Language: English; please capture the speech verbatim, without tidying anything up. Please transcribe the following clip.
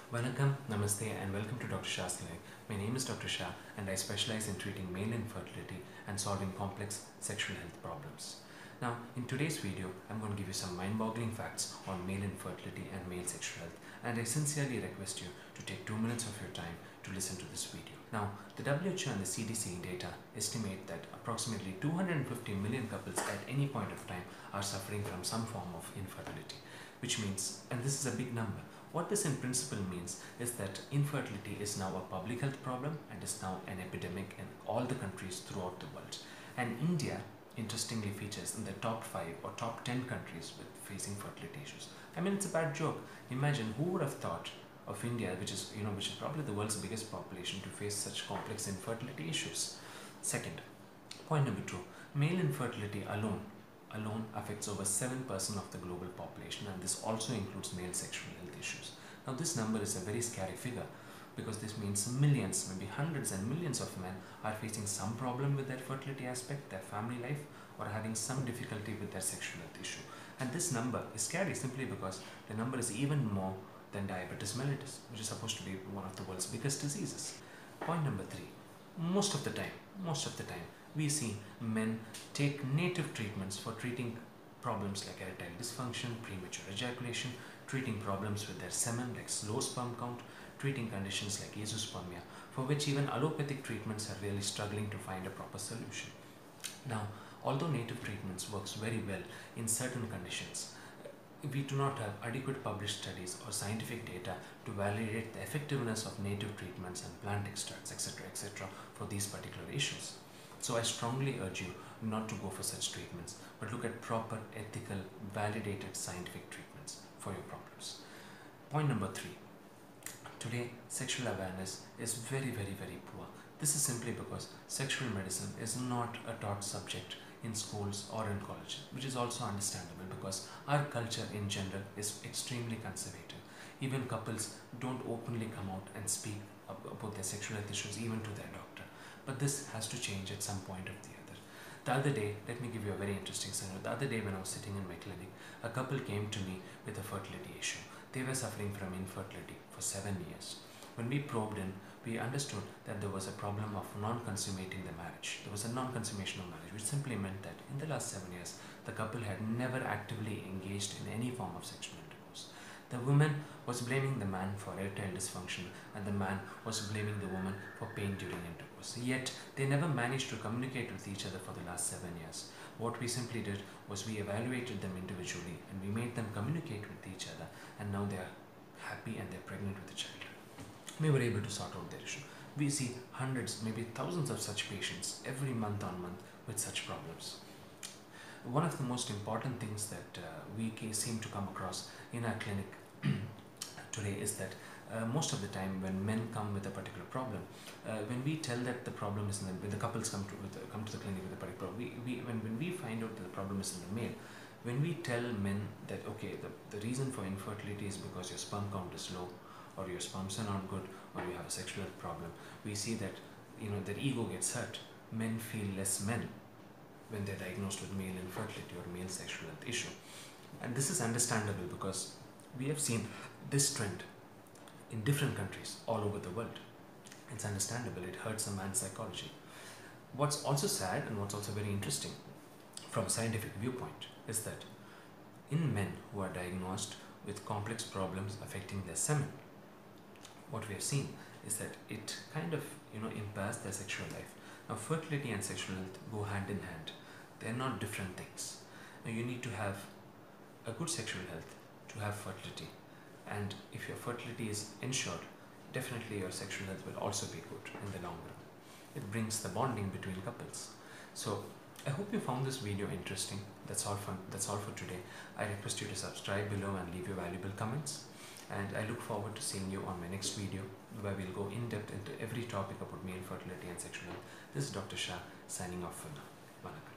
Vanakkam, Namaste, and welcome to Doctor Shah's Clinic. My name is Doctor Shah, and I specialize in treating male infertility and solving complex sexual health problems. Now, in today's video, I'm going to give you some mind-boggling facts on male infertility and male sexual health, and I sincerely request you to take two minutes of your time to listen to this video. Now, the W H O and the C D C data estimate that approximately two hundred fifty million couples at any point of time are suffering from some form of infertility, which means, and this is a big number, what this in principle means is that infertility is now a public health problem and is now an epidemic in all the countries throughout the world. And India, interestingly, features in the top five or top ten countries with facing fertility issues. I mean, it's a bad joke. Imagine who would have thought of India, which is, you know, which is probably the world's biggest population, to face such complex infertility issues. Second, point number two, male infertility alone alone affects over seven percent of the global population, and this also includes male sexual health issues. Now, this number is a very scary figure because this means millions, maybe hundreds and millions of men are facing some problem with their fertility aspect, their family life, or having some difficulty with their sexual health issue. And this number is scary simply because the number is even more than diabetes mellitus, which is supposed to be one of the world's biggest diseases. Point number three, most of the time, most of the time, we see men take native treatments for treating problems like erectile dysfunction, premature ejaculation, treating problems with their semen like slow sperm count, treating conditions like azoospermia, for which even allopathic treatments are really struggling to find a proper solution. Now, although native treatments works very well in certain conditions, we do not have adequate published studies or scientific data to validate the effectiveness of native treatments and plant extracts, et cetera, et cetera, for these particular issues. So I strongly urge you not to go for such treatments, but look at proper, ethical, validated scientific treatments for your problems. Point number three. Today, sexual awareness is very, very, very poor. This is simply because sexual medicine is not a taught subject in schools or in college, which is also understandable because our culture in general is extremely conservative. Even couples don't openly come out and speak about their sexual health issues even to their doctor. But this has to change at some point or the other. The other day, let me give you a very interesting scenario. The other day when I was sitting in my clinic, a couple came to me with a fertility issue. They were suffering from infertility for seven years. When we probed in, we understood that there was a problem of non-consummating the marriage. There was a non-consummation of marriage, which simply meant that in the last seven years, the couple had never actively engaged in any form of sexual intercourse. The woman was blaming the man for erectile dysfunction, and the man was blaming the woman for pain during intercourse. Yet, they never managed to communicate with each other for the last seven years. What we simply did was we evaluated them individually and we made them communicate with each other, and now they are happy and they're pregnant with a child. We were able to sort out their issue. We see hundreds, maybe thousands of such patients every month on month with such problems. One of the most important things that uh, we seem to come across in our clinic today is that uh, most of the time when men come with a particular problem, uh, when we tell that the problem is in the, when the couples come to with the, come to the clinic with a particular problem, we, we, when, when we find out that the problem is in the male, when we tell men that, okay, the, the reason for infertility is because your sperm count is low, or your sperms are not good, or you have a sexual health problem, we see that, you know, their ego gets hurt. Men feel less men when they're diagnosed with male infertility or male sexual health issue. And this is understandable because we have seen this trend in different countries all over the world. It's understandable, it hurts a man's psychology. What's also sad and what's also very interesting from a scientific viewpoint is that in men who are diagnosed with complex problems affecting their semen, what we have seen is that it kind of, you know, impairs their sexual life. Now, fertility and sexual health go hand in hand. They're not different things. Now, you need to have a good sexual health to have fertility. And if your fertility is ensured, definitely your sexual health will also be good in the long run. It brings the bonding between couples. So, I hope you found this video interesting. That's all for, that's all for today. I request you to subscribe below and leave your valuable comments. And I look forward to seeing you on my next video, where we'll go in depth into every topic about male fertility and sexual health. This is Doctor Shah signing off for now. Vanakkam.